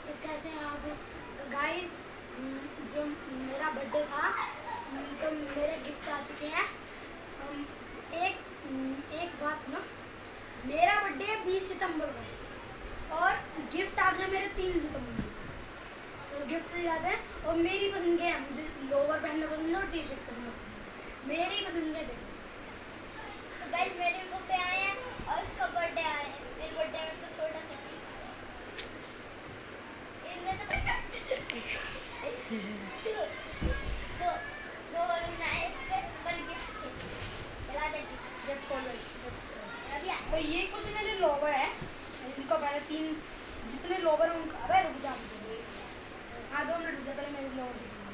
तो कैसे हैं आप? तो गाइस, जो मेरा बर्थडे था तो मेरे गिफ्ट आ चुके हैं। एक बात सुनो, मेरा बर्थडे 20 सितंबर को और गिफ्ट आ गया मेरे 3 सितंबर को। तो गिफ्ट दिखाते हैं और मेरी पसंद के हैं। मुझे लोवर पहनना पसंद है और टी शर्ट पहनना पसंद है, मेरी पसंद के। देखो तो गाइस मेरे कपड़े आए हैं और उसका बर्थडे आया है। मेरे बर्थडे में तो छोटा सा इसमें तो दो और बनाए इसके पर गिफ्ट थे। चला दे गिफ्ट खोलो। तो ये कुछ मेरे लोवर है, इनका पहले 3 जितने लोवर हैं उनका। अरे रुक जा, हाँ 2 मिनट रुक जा, पहले मेरे लोवर दिखाऊंगा।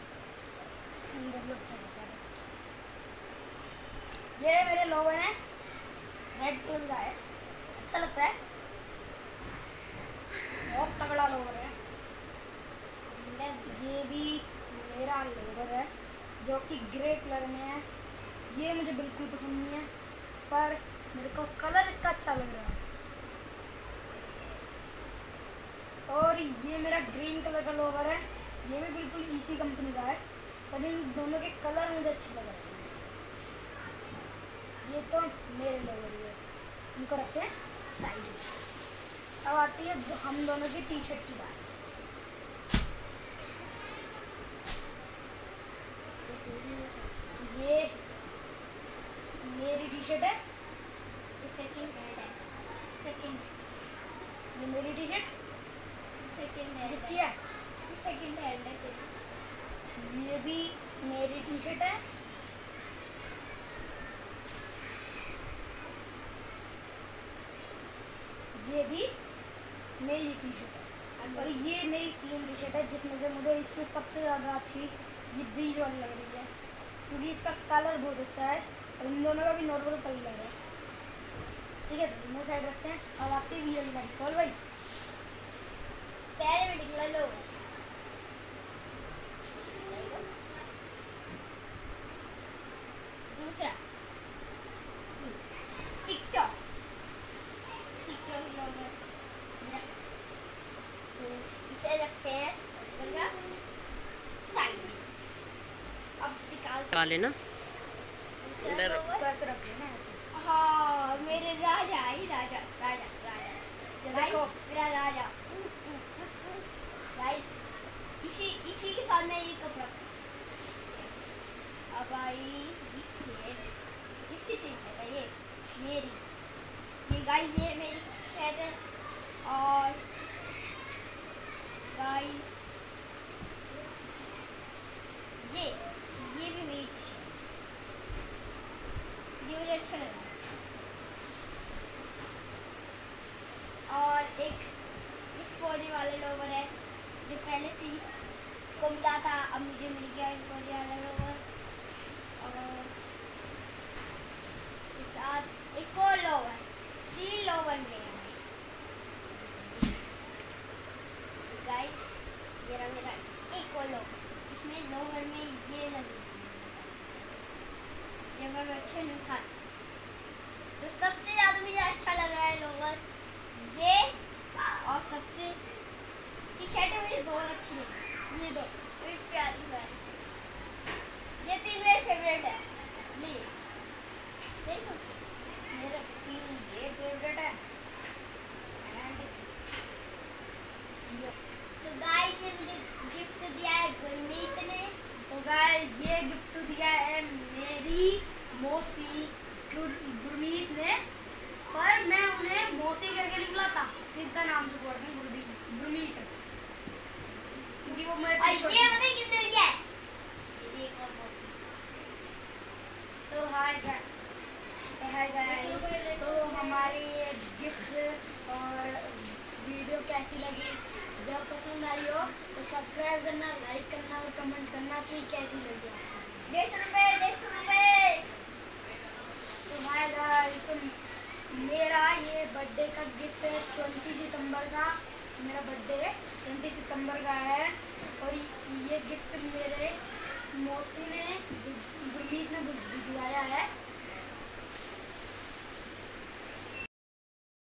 ये मेरे लोवर हैं, रेड कलर का है, अच्छा लगता है, बहुत तगड़ा लोवर है। ये भी मेरा लोवर है जो कि ग्रे कलर में है। ये मुझे बिल्कुल पसंद नहीं है, पर मेरे को कलर इसका अच्छा लग रहा है। और ये मेरा ग्रीन कलर का लोवर है, ये भी बिल्कुल इसी कंपनी का है, पर इन दोनों के कलर मुझे अच्छे लग रहे हैं। ये तो मेरे लोवर ही है, इनको रखते हैं साइड में। अब आती है हम दोनों की टी शर्ट की बात। ये मेरी टी शर्ट है, सेकंड हैंड है। सेकंड ये मेरी टी शर्ट सेकंड हैंड किसकी है? सेकंड हैंड है तेरी। ये भी मेरी टी शर्ट है। ये भी मेरी टी शर्ट है और ये मेरी 3 टी शर्ट है, जिसमें से मुझे इसमें सबसे ज़्यादा अच्छी ये बीच वाली लग रही है, क्योंकि इसका कलर बहुत अच्छा है और इन दोनों का भी नॉर्मल कलर है। ठीक है, तो इन्हें साइड रखते हैं। अब आते हैं वीरल भाई। कॉल भाई पहले में निकला लो। दूसरा टिकटॉक लोवर, इसे रखते हैं साइड। अब निकाल लेना इधर। इसको ऐसे रख लेना, ऐसे। हाँ मेरे राजा ही राजा राजा राजा देखो मेरा राजा। गाइस इसी के साथ मैं ये कपड़ा अब आई है ये मेरी। ये गाइस ये मेरी शर्ट है और गाइस ये भी मेरी टी शर्ट, ये मुझे अच्छा लगा। और एक फौजी वाले लोवर है जो पहले थी को मिला था, अब मुझे मिल गया एक फौजी वाला लोवर। और के साथ एक और लोवर, 3 लोवर मिले गाइस। ये रहा मेरा एक और लोवर, इसमें लोवर में ये लगी ये मैं अच्छे नहीं था। तो सबसे ज़्यादा मुझे अच्छा लग रहा है लोवर ये, और सबसे टी शर्टें मुझे 2 अच्छी लगी, ये 2 कोई प्यारी प्यारी। ये 3 मेरे फेवरेट है। ले देखो मेरे 3 ये फेवरेट है। तो गाइस ये मुझे गिफ्ट दिया है गुरमीत ने। तो गाइस ये गिफ्ट दिया है मेरी मौसी गुरमीत ने, पर मैं उन्हें मौसी करके नहीं बुलाता, सीधा नाम से बुलाता हूँ, गुरमीत, क्योंकि वो मेरे से छोटी ये है। पता है कितने दिया है? ये एक और मौसी। तो हाय गाइस, तो हमारी ये गिफ्ट और वीडियो कैसी लगी? जब पसंद आई हो तो सब्सक्राइब करना, लाइक करना और कमेंट करना कि कैसी लगी आपको। 150 रुपये। तो हाय गाइस, तो मेरा ये बर्थडे का गिफ्ट है 20 सितंबर का। मेरा बर्थडे 20 सितंबर का है और ये गिफ्ट मेरे मौसी ने गुरमीत ने भिजवाया है।